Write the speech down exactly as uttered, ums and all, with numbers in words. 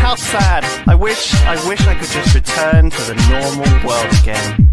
how sad. I wish, I wish I could just return to the normal world again.